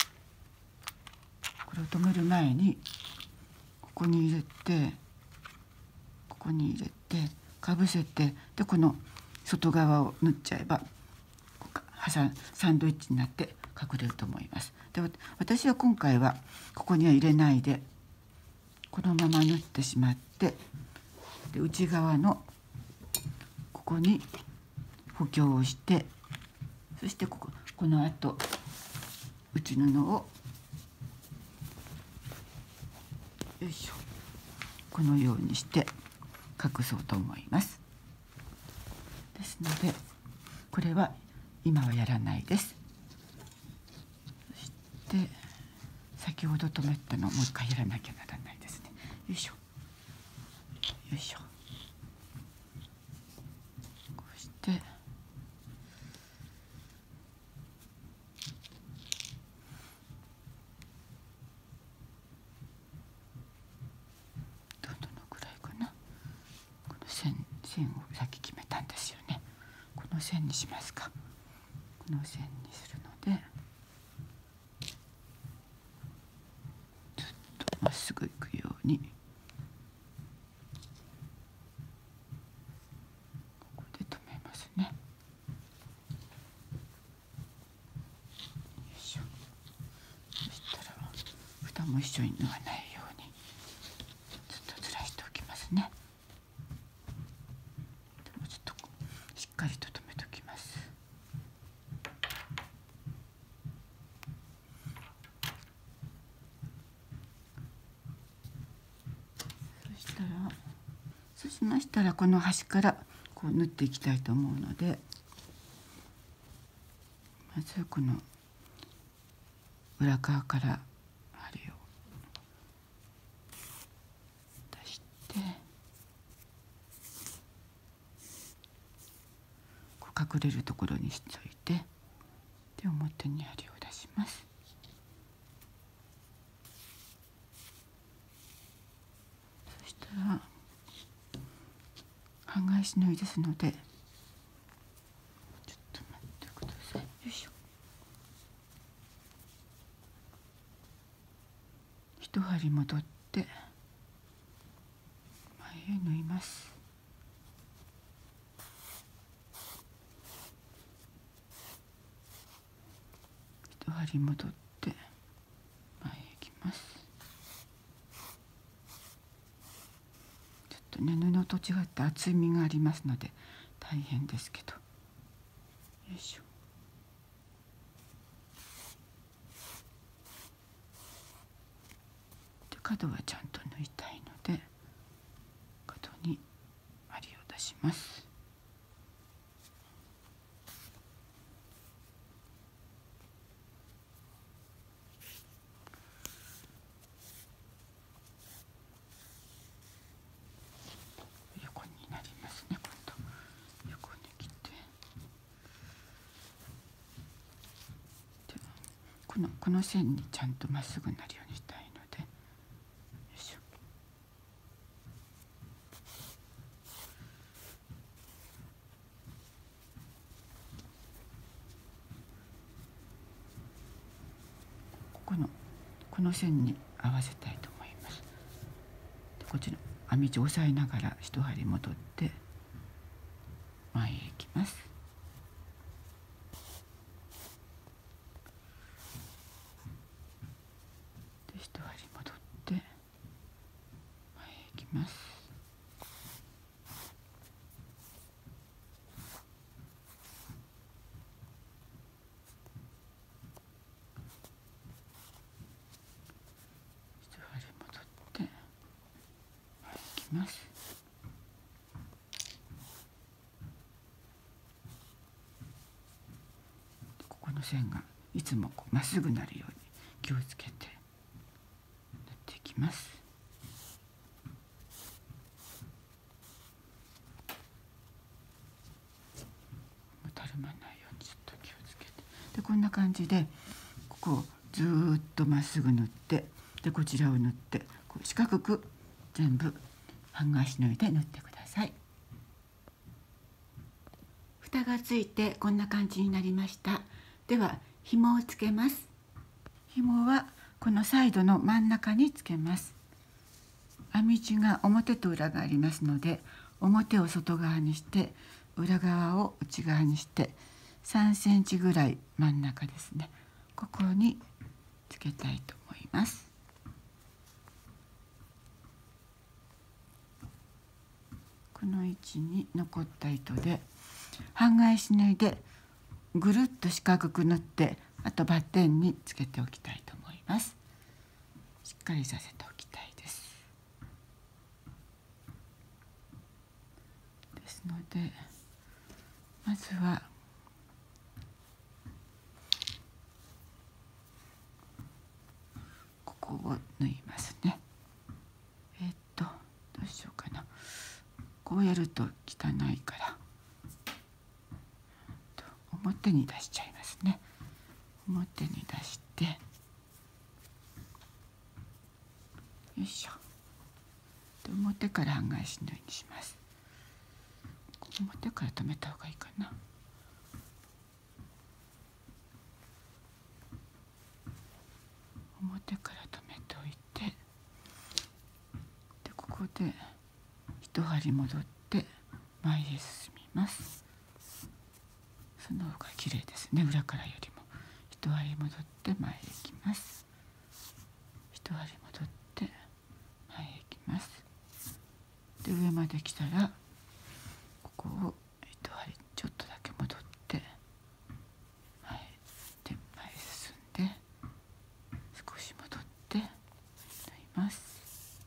これを留める前にここに入れて、ここに入れてかぶせて、でこの外側を縫っちゃえばサンドイッチになって隠れると思います。で、私は今回はここには入れないでこのまま縫ってしまって、で内側のここに補強をして、そしてこの後内布をよいしょ、このようにして隠そうと思います。ですのでこれは今はやらないです。そして先ほど留めたのをもう一回やらなきゃならないですね。よいしょよいしょ。こうしてどのくらいかな。この線をさっき決めたんですよね。この線にしますか。この線にするのでずっとまっすぐいくようにここで留めますね。よいしょ。そしたら蓋も一緒に縫わないようにずっとずらしておきますね。でもちょっとしっかりと留めておきます。そうしましたらこの端からこう縫っていきたいと思うので、まずこの裏側から針を出してこう隠れるところにしといて、で表に針を出します。そしたら半返し縫いですので、ちょっと待ってください。よいしょ。一針戻って前へ縫います。一針戻って前へ行きます。ちょっとね、布と違って厚みがありますので大変ですけど、よいしょ。で角はちゃんと縫いたいので角に針を出します。横になりますね。今度横に来て、でこの線にちゃんとまっすぐなるようにしたいので、よいしょ。この線に合わせたいと思います。でこっちの編み地を押さえながら一針戻って前へ行きます。で一針戻って前へ行きます。一針戻って前へ行きます。ここの線がいつもまっすぐなるように気をつけて縫っていきます。たるまないようにちょっと気をつけて、でこんな感じでここをずっとまっすぐ縫って、でこちらを縫ってこう四角く全部半返し縫いで縫ってください。蓋がついてこんな感じになりました。では紐をつけます。紐はこのサイドの真ん中につけます。編み地が表と裏がありますので、表を外側にして裏側を内側にして 3センチぐらい真ん中ですね、ここにつけたいと思います。この位置に残った糸で半返し縫いでぐるっと四角く縫って、あとバッテンにつけておきたいと思います。しっかりさせておきたいです。ですのでまずはここを縫いますね。どうしようかな。こうやると汚いから表に出しちゃいますね。表に出して、よいしょ。で表から半返し縫いにします。表から留めた方がいいかな。表から留めておいて、でここで一針戻って前へ進みます。その方が綺麗ですね。裏からよりも一針戻って前へ行きます。一針戻って前へ行きます。で上まで来たらここを一針ちょっとだけ戻って前で前へ進んで少し戻って縫います。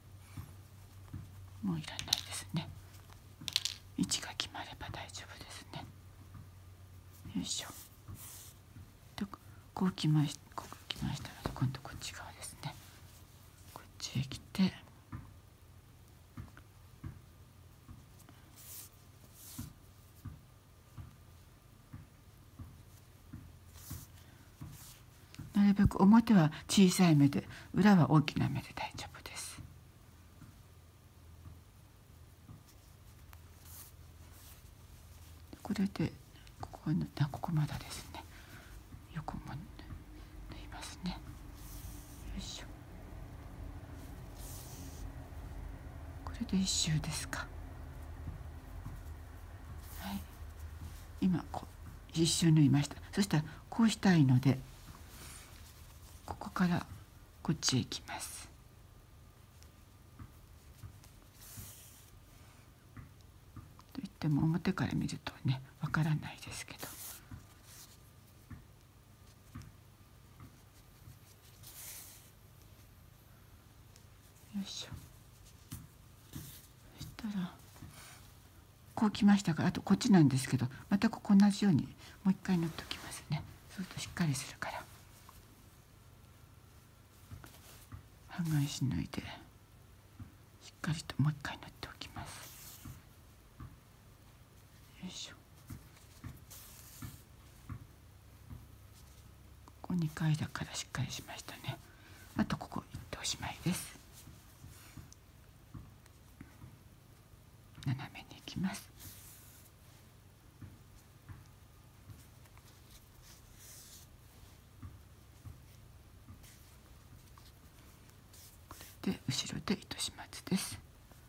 もういらないですね。位置が決まれば大丈夫ですね。よいしょ。でこう来ましたので、今度こっち側ですね。こっちへ来て、なるべく表は小さい目で、裏は大きな目で大丈夫です。これでここまでですね。横も縫いますね。よいしょ。これで一周ですか。はい。今一周縫いました。そしたらこうしたいので、ここからこっちへ行きます。といっても表から見るとねわからないですけど、よいしょ。そしたらこう来ましたから、あとこっちなんですけど、またここ同じようにもう一回縫っておきますね。そうするとしっかりするから。半返し縫いでしっかりともう一回縫っておきます。よいしょ。ここ2回だからしっかりしましたね。あとここ行っておしまいです。斜めに行きます。これで後ろで糸始末です。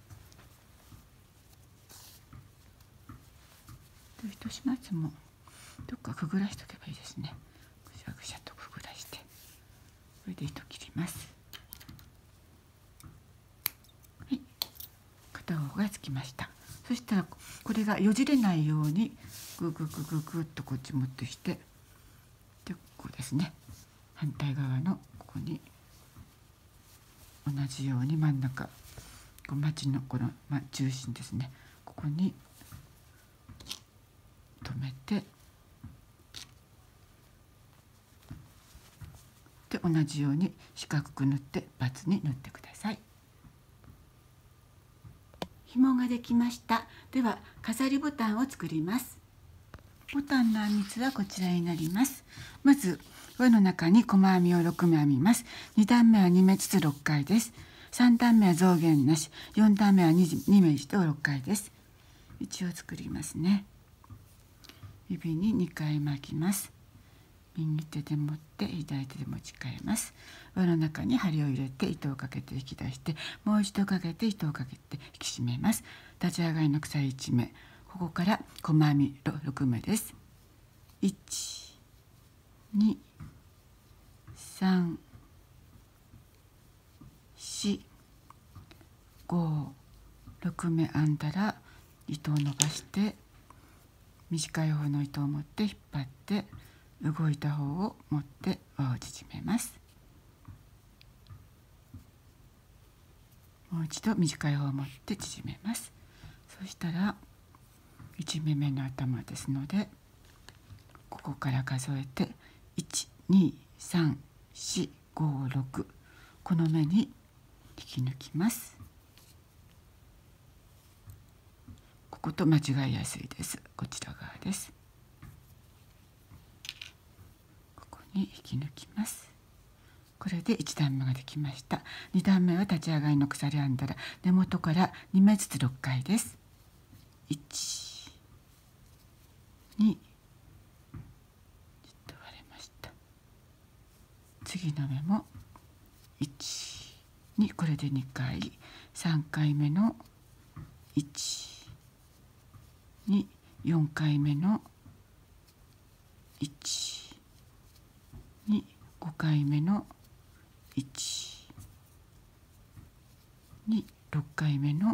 で糸始末もどっかくぐらしておけばいいですね。ぐしゃぐしゃとくぐらして、これで糸切ります。はい、片方がつきました。そしたらこれがよじれないようにグググググっとこっち持ってきて、でこうですね、反対側のここに同じように真ん中、まちのこの、中心ですね、ここに留めて、で同じように四角く縫ってバツに縫ってください。紐ができました。では飾りボタンを作ります。ボタンの編み図はこちらになります。まず輪の中に細編みを6目編みます。2段目は2目ずつ6回です。3段目は増減なし、4段目は2目して6回です。位置を作りますね。指に2回巻きます。右手で持って左手で持ち替えます。輪の中に針を入れて糸をかけて引き出して、もう一度かけて糸をかけて引き締めます。立ち上がりの鎖1目、ここから細編み6目です。 1、2、3、4、5、6目編んだら糸を伸ばして短い方の糸を持って引っ張って動いた方を持って輪を縮めます。もう一度短い方を持って縮めます。そしたら1目めの頭ですのでここから数えて1、2、3、4、5、6この目に引き抜きます。ここと間違いやすいです。こちら側です。ここに引き抜きます。これで1段目ができました。2段目は立ち上がりの鎖編んだら根元から2目ずつ6回です。1、2、ちょっと割れました。次の目も1、2これで2回、3回目の1、2、4回目の1、2、5回目の1、2、6回目の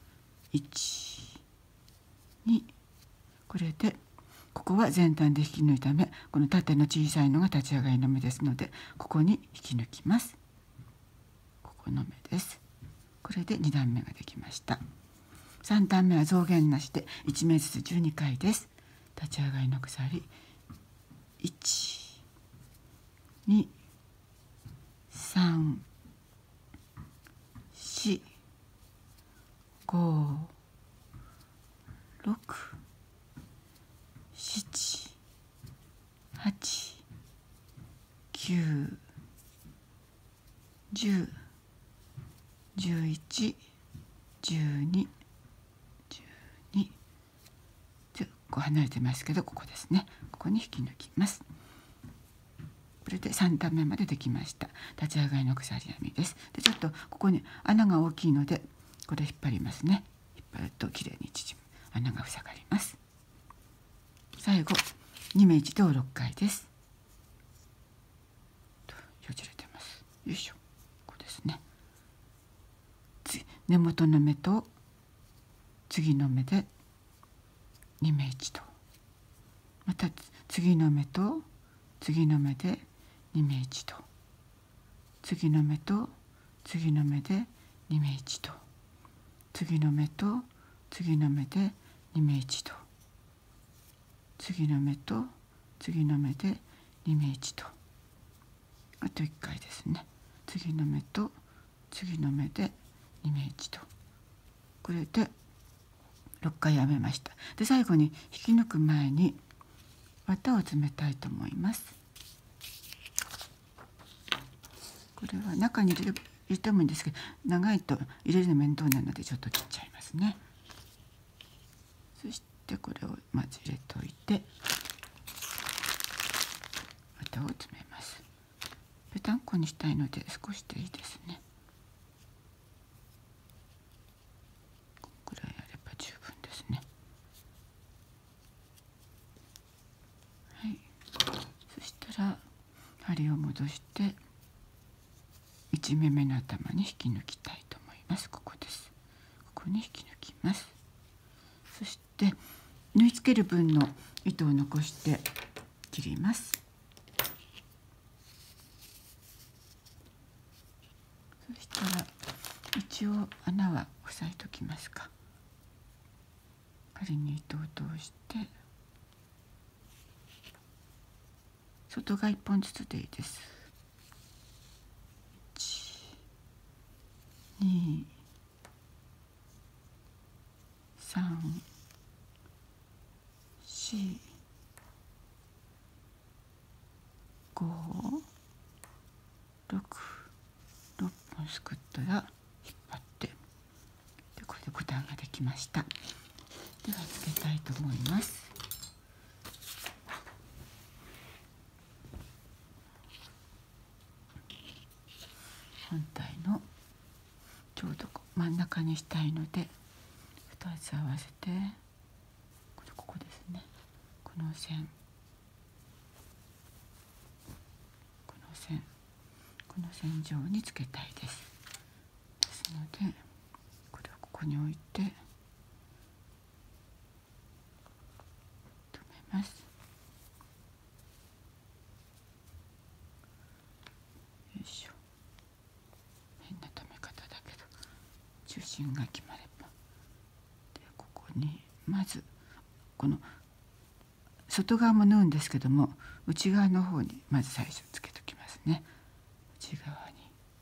1、2これでここは前段で引き抜いた目、この縦の小さいのが立ち上がりの目ですのでここに引き抜きます。ここの目です。これで2段目ができました。3段目は増減なしで1目ずつ12回です。立ち上がりの鎖1、2、3、4、5、6、7、8、9、10、11、12、こう離れてますけどここですね。ここに引き抜きます。これで3段目までできました。立ち上がりの鎖編みです。でちょっとここに穴が大きいのでこれ引っ張りますね。引っ張るときれいに縮む穴が塞がります。最後2目一度6回です。よじれてます。よいしょ。こうですね。根元の目と次の目で2目一度、また次の目と次の目で2目一度、次の目と次の目で2目一度、次の目と次の目で2目一度、次の目と次の目で2目一度、あと1回ですね。次の目と次の目で2目一度、これで6回編めました。で最後に引き抜く前に綿を詰めたいと思います。これは中に入れてもいいんですけど長いと入れるの面倒なのでちょっと切っちゃいますね。そしてこれをまず入れておいて綿を詰めます。ぺたんこにしたいので少しでいいですね。このくらいあれば十分ですね。はい、そしたら針を戻して1目めの頭に引き抜きたいと思います。ここです。ここに引き抜きます。そして縫い付ける分の糸を残して切ります。そしたら一応穴は押さえときますか。針に糸を通して外側1本ずつでいいです。1、2、3、4、5、6、6本すくったら引っ張ってでこれでボタンができました。ではつけたいと思います。本体のちょうど真ん中にしたいので2つ合わせてここですね。この線線上につけたいです。ですのでこれをここに置いて止めます。よいしょ。変な止め方だけど中心が決まれば。でここにまずこの外側も縫うんですけども、内側の方にまず最初つけときますね。内側に。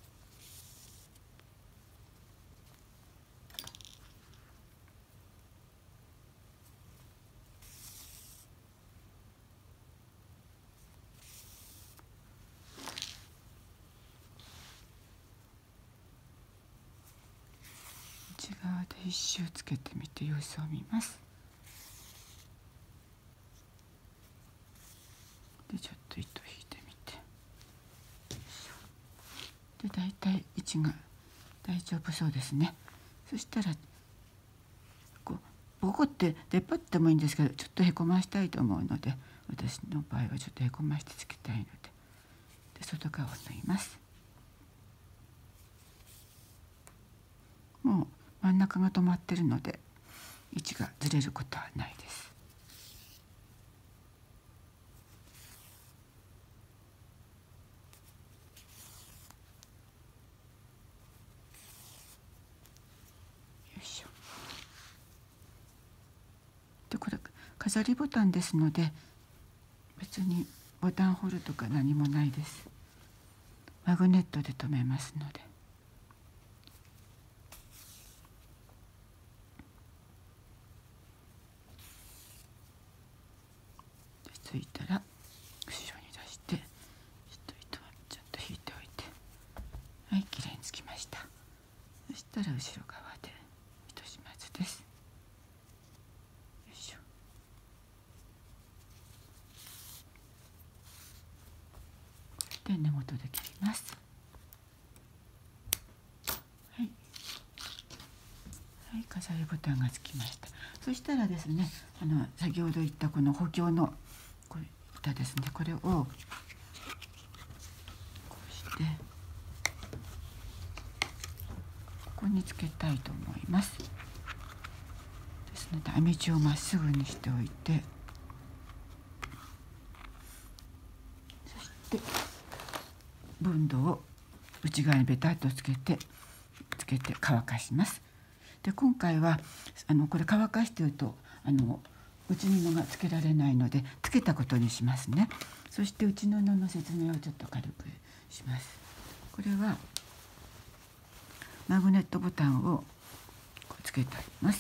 内側で一周つけてみて様子を見ます。でちょっと糸を引いてみて、でだいたい位置が大丈夫そうですね。そしたらこうボコって出っ張ってもいいんですけど、ちょっとへこましたいと思うので、私の場合はちょっとへこましてつけたいので、外側を縫います。もう真ん中が止まってるので位置がずれることはないです。よいしょ。でこれ飾りボタンですので、別にボタンホールとか何もないです。マグネットで留めますので。ついたら後ろに出して、糸はちょっと引いておいて、はい、きれいにつきました。そしたら後ろ側で糸始末です。よいしょ。で根元で切ります。はい、はい、飾りボタンがつきました。そしたらですね、先ほど言ったこの補強のこれ板ですね、これをこうしてここにつけたいと思います。ですので編み地をまっすぐにしておいて、そしてボンドを内側にベタッとつけて乾かします。で今回はこれ乾かしていると内布がつけられないので、つけたことにしますね。そして内布の説明をちょっと軽くします。これはマグネットボタンをこうつけてあります。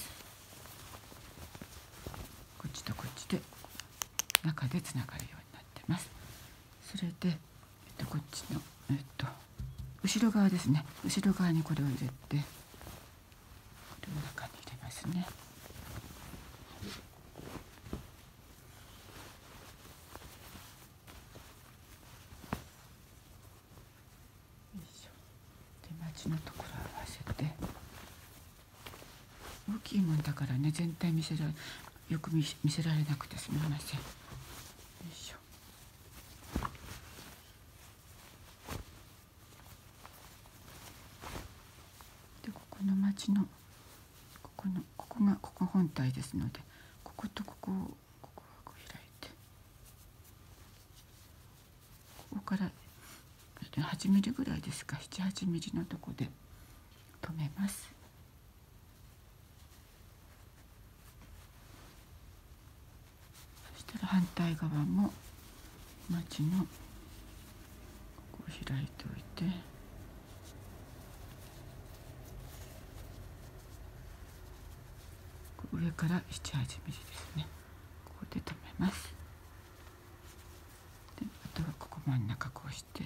こっちとこっちで中でつながるようになってます。それで、こっちの、後ろ側ですね。後ろ側にこれを入れて、これを中に入れますね。のところ合わせて、大きいもんだからね、全体よく見せられなくてすみません。よいしょ。でここの町のここ本体ですので、こことここをこう開いて、ここから8ミリぐらいですか、7、8ミリのとこで留めます。そしたら反対側もまちのここを開いておいて、上から7、8ミリですね、ここで留めます。であとはここ真ん中こうして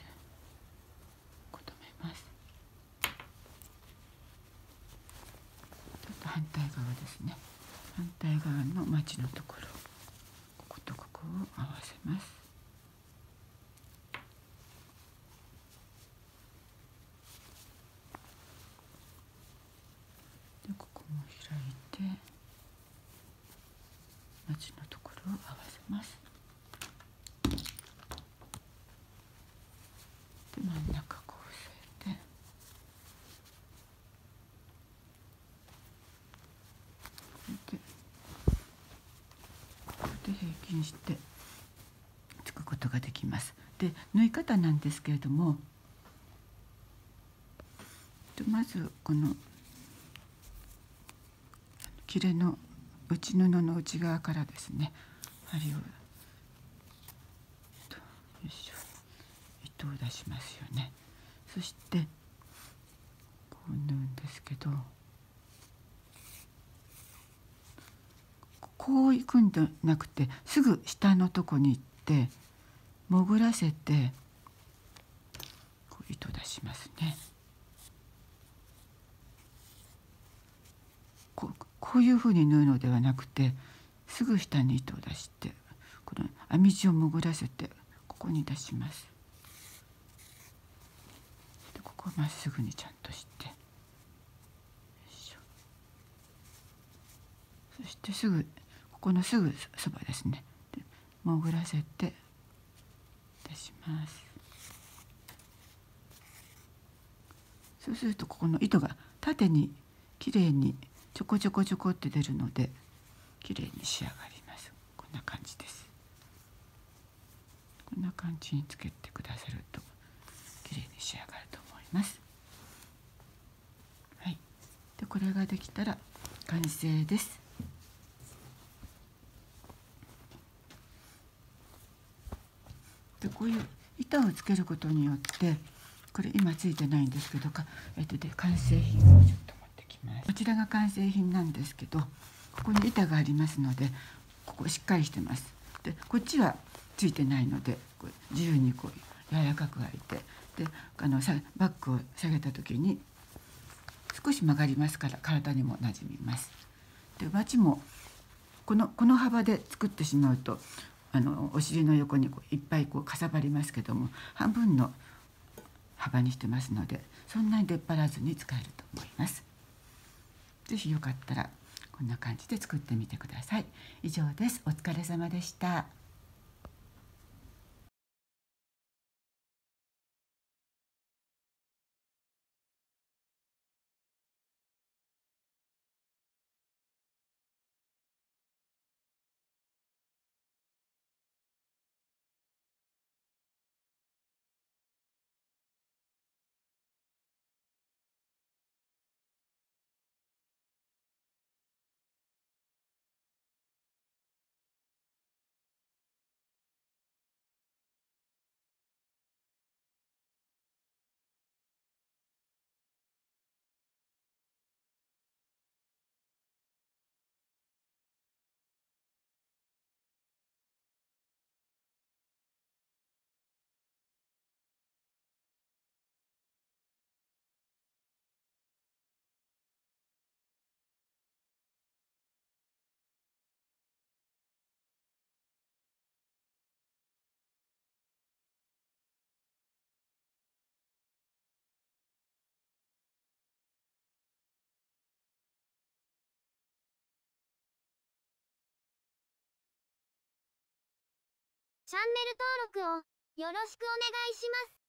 反対側ですね。反対側のまちのところ、こことここを合わせます。でここも開いてまちのところを合わせます。で真ん中こう平均してつくことができます。で縫い方なんですけれども、まずこの切れの内布の内側からですね、針をよいしょ、糸を出しますよね。そしてこう縫うんですけど、こういくんじゃなくて、すぐ下のとこに行って潜らせてこう糸出しますね。こういうふうに縫うのではなくて、すぐ下に糸を出して、この編み地を潜らせてここに出します。でここをまっすぐにちゃんとして、よいしょ。そしてすぐここのすぐそばですね、で潜らせて出します。そうするとここの糸が縦にきれいにちょこちょこちょこって出るので、きれいに仕上がります。こんな感じです。こんな感じにつけてくださるときれいに仕上がると思います。はい。でこれができたら完成です。でこういう板をつけることによって、これ今ついてないんですけどで完成品をちょっと持ってきます。こちらが完成品なんですけど、ここに板がありますので、ここしっかりしてます。でこっちはついてないので、こう自由にこう柔らかく開いて、でバッグを下げた時に少し曲がりますから体にもなじみます。で脇もこの幅で作ってしまうと、お尻の横にいっぱいかさばりますけども、半分の幅にしてますので、そんなに出っ張らずに使えると思います。是非よかったらこんな感じで作ってみてください。以上です。お疲れ様でした。 チャンネル登録をよろしくお願いします。